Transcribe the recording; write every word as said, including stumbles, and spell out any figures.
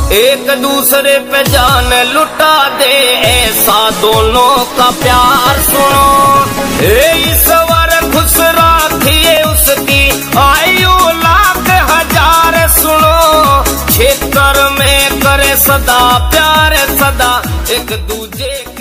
एक दूसरे पे जान लुटा दे, ऐसा दोनों का प्यार सुनो। हे ईश्वर खुश राखिए उसकी आयु लाख हजार, सुनो। क्षेत्र में करे सदा प्यार, सदा एक दूजे